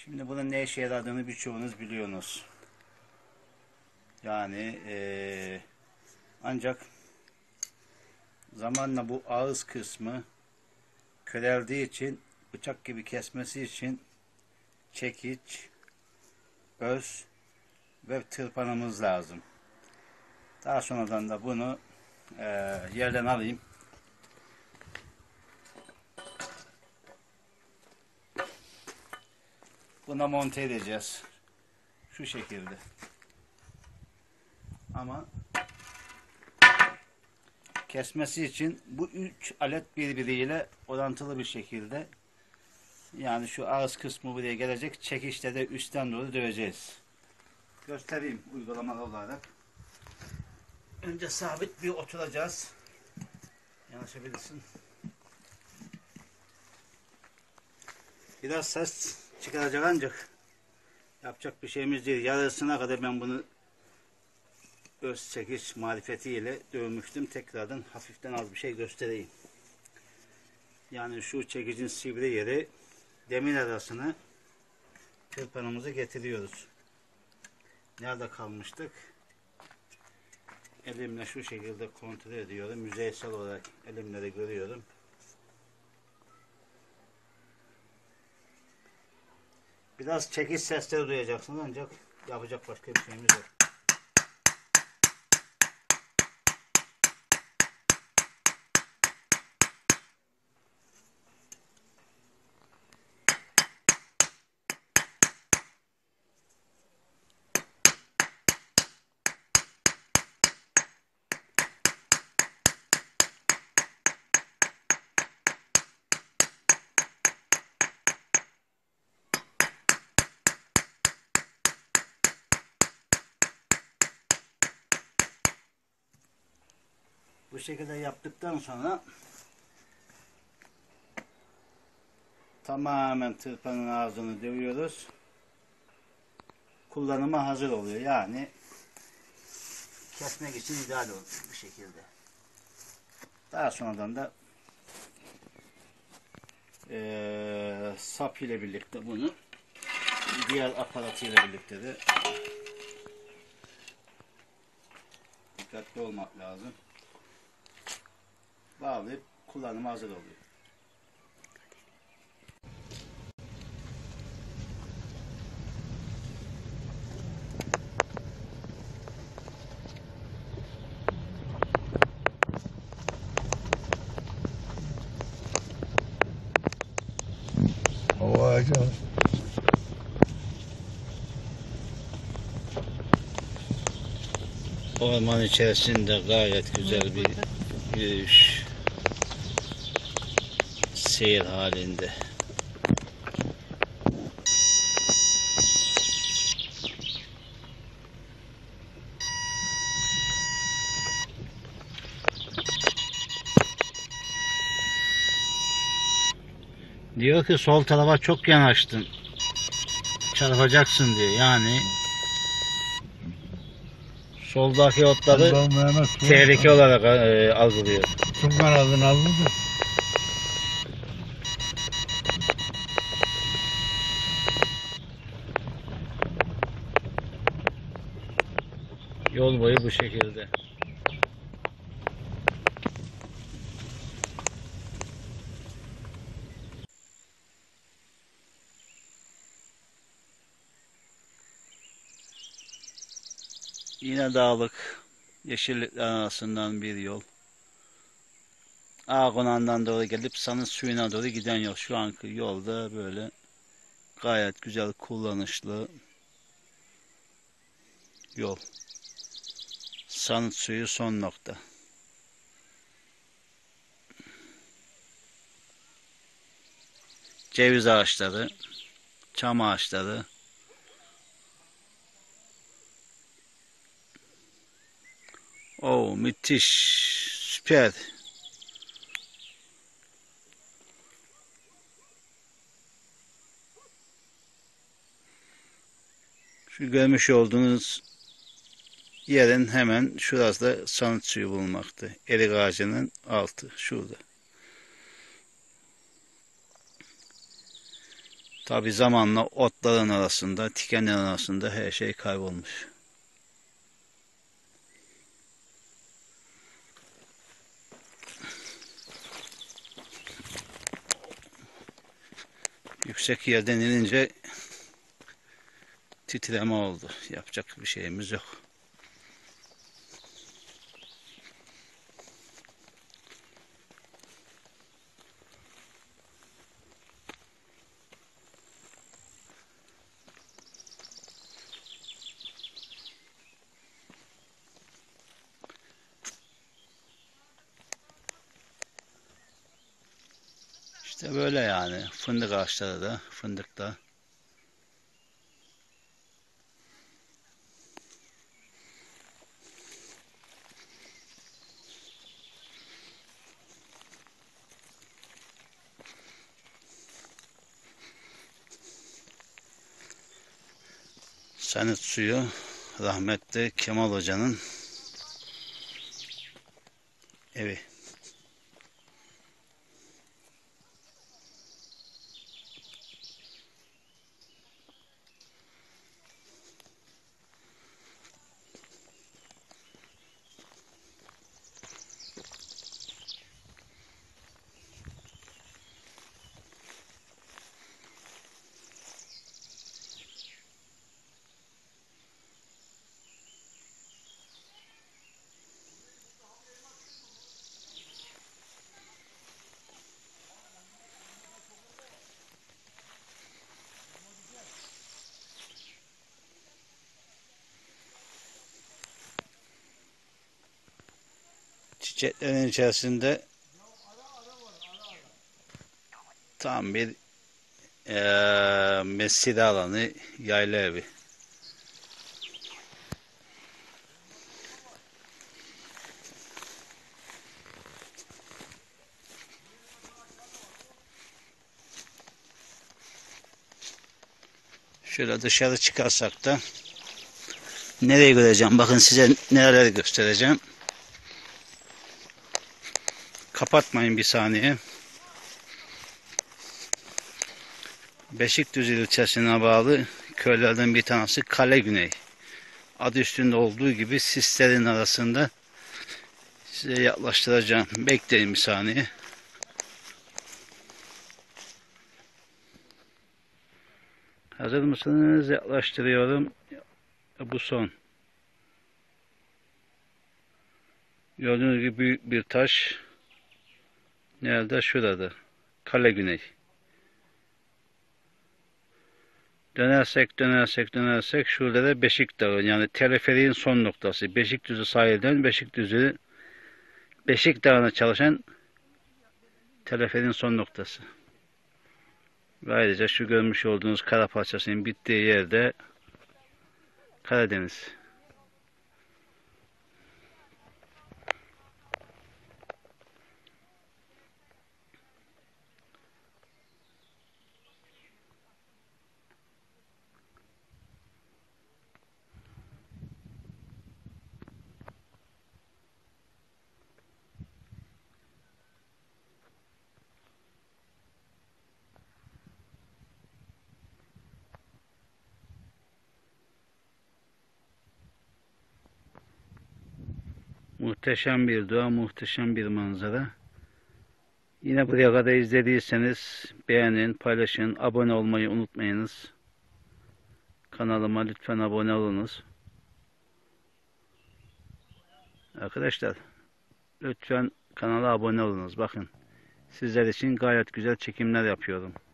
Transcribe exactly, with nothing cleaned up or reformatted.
Şimdi bunun ne işe yaradığını birçoğunuz biliyorsunuz. Yani ee, ancak zamanla bu ağız kısmı köreldiği için bıçak gibi kesmesi için çekiç, öz ve tırpanımız lazım. Daha sonradan da bunu e, yerden alayım. Buna monte edeceğiz. Şu şekilde. Ama kesmesi için bu üç alet birbiriyle orantılı bir şekilde, yani şu ağız kısmı buraya gelecek. Çekişte de üstten doğru döveceğiz. Göstereyim uygulamalı olarak. Önce sabit bir oturacağız. Yanaşabilirsin. Biraz ses çıkaracak ancak yapacak bir şeyimiz değil. Yarısına kadar ben bunu öz çekiş marifetiyle dövmüştüm. Tekrardan hafiften az bir şey göstereyim. Yani şu çekicin sivri yeri demir arasına tırpanımızı getiriyoruz. Nerede kalmıştık? Elimle şu şekilde kontrol ediyorum. Yüzeysel olarak elimle de görüyorum. Biraz çekiş sesleri duyacaksınız ancak yapacak başka bir şeyimiz yok. Bu şekilde yaptıktan sonra tamamen tırpanın ağzını dövüyoruz. Kullanıma hazır oluyor. Yani kesmek için ideal oluyor bu şekilde. Daha sonradan da e, sap ile birlikte bunu diğer aparatıyla birlikte de dikkatli olmak lazım. Bağlayıp kullanıma hazır oluyor. O ağaca. Orman içerisinde gayet güzel bir yürüyüş, seyir halinde. Diyor ki sol tarafa çok yanaştın, çarpacaksın diyor. Yani soldaki otları tehlike olarak e, algılıyor. Çok aradın aldın mı? Yol boyu bu şekilde. Yine dağlık, yeşillikler arasından bir yol. Ağkonağından doğru gelip Sanız suyuna doğru giden yol. Şu anki yolda böyle gayet güzel, kullanışlı yol. Sanız suyu son nokta. Ceviz ağaçları, çam ağaçları. Oo, müthiş, süper. Şu görmüş olduğunuz yerin hemen şurası da sanıt suyu bulunmakta. Erik ağacının altı şurada. Tabi zamanla otların arasında, tikenlerin arasında her şey kaybolmuş. Yüksek yerden inince titreme oldu. Yapacak bir şeyimiz yok. İşte böyle yani. Fındık ağaçları da, fındık da. Sanit suyu rahmetli Kemal Hoca'nın evi. Çiçeklerin içerisinde tam bir e, mesire alanı, yayla evi. Şöyle dışarı çıkarsak da nereye göreceğim? Bakın size nereleri göstereceğim. Kapatmayın bir saniye. Beşikdüzü ilçesine bağlı köylerden bir tanesi Kale Güney. Adı üstünde olduğu gibi sislerin arasında size yaklaştıracağım. Bekleyin bir saniye. Hazır mısınız? Yaklaştırıyorum. Bu son. Gördüğünüz gibi büyük bir taş. Nerede? Şurada. Kale Güney. Dönersek, dönersek, dönersek şurada da Beşik Dağı. Yani teleferiğin son noktası. Beşikdüzü sahilden Beşikdüzü Beşik Dağı'na çalışan teleferiğin son noktası. Ve ayrıca şu görmüş olduğunuz kara parçasının bittiği yerde Karadeniz. Muhteşem bir doğa, muhteşem bir manzara. Yine buraya kadar izlediyseniz beğenin, paylaşın, abone olmayı unutmayınız. Kanalıma lütfen abone olunuz. Arkadaşlar lütfen kanala abone olunuz. Bakın sizler için gayet güzel çekimler yapıyorum.